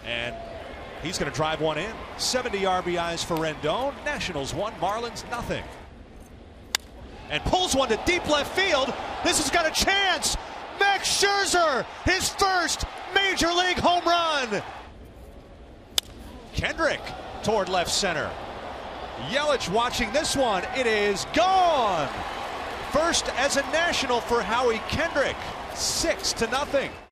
And he's going to drive one in. 70 RBIs for Rendon. Nationals 1, Marlins nothing. And pulls one to deep left field. This has got a chance. Max Scherzer, his first major league home run. Kendrick toward left center. Yelich watching this one. It is gone. First as a National for Howie Kendrick. 6-0.